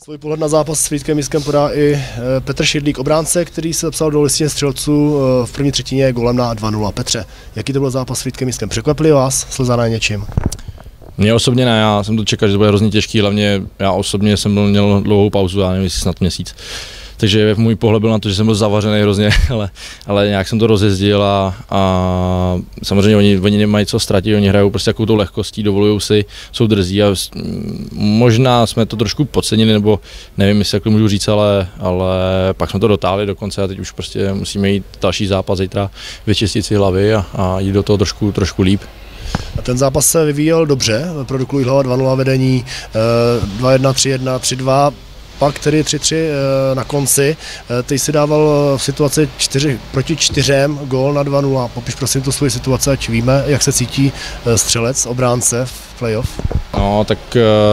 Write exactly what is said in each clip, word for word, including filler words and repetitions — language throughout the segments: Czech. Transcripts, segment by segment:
Svůj pohled na zápas s Frýdkem Místkem podá i Petr Šidlík, obránce, který se zapsal do listině střelců v první třetině golem na dva nula. Petře, jaký to byl zápas s Frýdkem Místkem? Překvapili vás Slezana něčím? Mně osobně ne, já jsem to čekal, že to bude hrozně těžký, hlavně já osobně jsem byl, měl dlouhou pauzu, já nevím, jestli snad měsíc. Takže můj pohled byl na to, že jsem byl zavařený hrozně, ale, ale nějak jsem to rozjezdil a, a samozřejmě oni, oni nemají co ztratit, oni hrajou prostě takovou tou lehkostí, dovolují si, jsou drzí a možná jsme to trošku podcenili, nebo nevím, jestli jak to můžu říct, ale, ale pak jsme to dotáhli do konce a teď už prostě musíme jít další zápas zítra, vyčistit si hlavy a, a jít do toho trošku, trošku líp. A ten zápas se vyvíjel dobře, pro Duklu Jihlava dva nula vedení, dva jedna, tři jedna, tři dva. Pak tedy tři tři na konci, ty si dával v situaci čtyři proti čtyřem gól na dva nula. Popiš prosím tu svoji situaci, ať víme, jak se cítí střelec, obránce v playoff. No tak,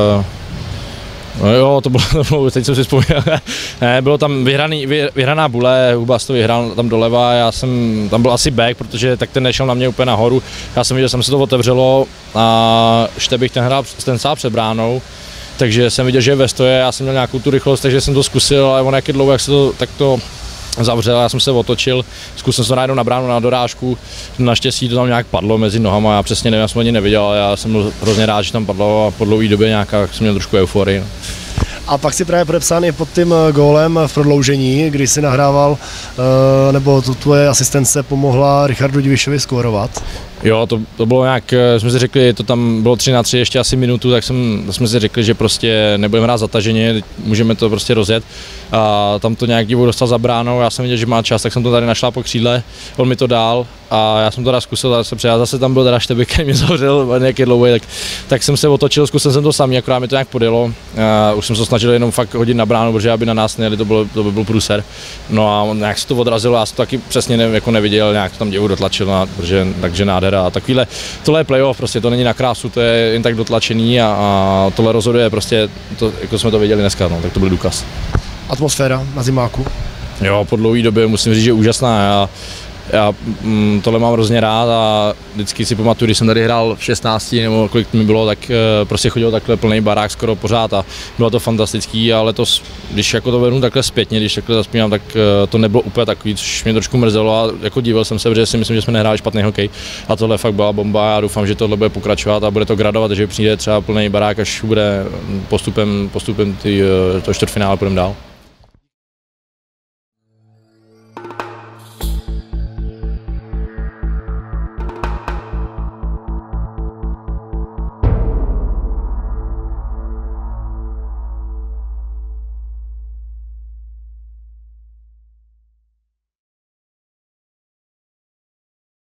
no jo, to bylo, to bylo teď jsem si vzpomněl, ne, bylo tam vyhraný, vy, vyhraná bule, Hubas to vyhrál tam doleva, já jsem, tam byl asi back, protože tak ten nešel na mě úplně nahoru, já jsem viděl, že jsem se to otevřelo a Štebich ten hrál, ten sál před bránou. Takže jsem viděl, že je ve stoje, já jsem měl nějakou tu rychlost, takže jsem to zkusil, ale on jak je dlouho, jak se to takto zavřel, já jsem se otočil, zkusil jsem to najednou na bránu, na dorážku, naštěstí to tam nějak padlo mezi nohama, já přesně nevím, já jsem ani neviděl, ale já jsem byl hrozně rád, že tam padlo a po dlouhé době nějaká, jsem měl trošku euforii. No. A pak si právě podepsán i pod tím gólem v prodloužení, kdy si nahrával, nebo to tvoje asistence pomohla Richardu Divišovi skórovat. Jo, to, to bylo nějak, jsme si řekli, to tam bylo tři na tři, ještě asi minutu, tak jsem, jsme si řekli, že prostě nebudeme hrát zataženě, můžeme to prostě rozjet. A tam to nějak divu dostal za bránou, já jsem viděl, že má čas, tak jsem to tady našla po křídle, on mi to dal a já jsem to teda zkusil, zase přijel, zase tam byl teda Štebik, který mě zavřel nějaký dlouhý, tak, tak jsem se otočil, zkusil jsem to sami, akorát mi to nějak podjelo. A už jsem se snažil jenom fakt hodit na bránu, protože aby na nás nejeli, to, bylo, to by byl průser. No a on nějak se to odrazilo, já jsem to taky přesně ne, jako neviděl, nějak to tam divu dotlačil, a, protože, takže nádhera. A takovýhle, tohle je playoff, prostě to není na krásu, to je jen tak dotlačený a, a tohle rozhoduje prostě, to, jako jsme to viděli dneska, no, tak to byl důkaz. Atmosféra na zimáku? Jo, po dlouhé době musím říct, že je úžasná. Já, já mm, tohle mám hrozně rád a vždycky si pamatuju, když jsem tady hrál v šestnácti nebo kolik mi bylo, tak e, prostě chodil takhle plný barák skoro pořád a bylo to fantastický, ale to, když jako to vezmu takhle zpětně, když takhle zaspívám, tak e, to nebylo úplně takový, což mě trošku mrzelo a jako divil jsem se, protože si myslím, že jsme nehráli špatný hokej a tohle fakt byla bomba a doufám, že tohle bude pokračovat a bude to gradovat, že přijde třeba plný barák, až bude postupem, postupem ty, to čtvrtfinále půjdeme dál.